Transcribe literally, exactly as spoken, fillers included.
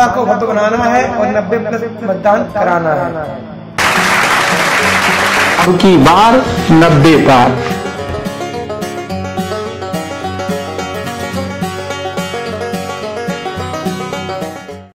बांदा को भव्य बनाना है और नब्बे प्लस मतदान कराना है। अब की बार नब्बे पार।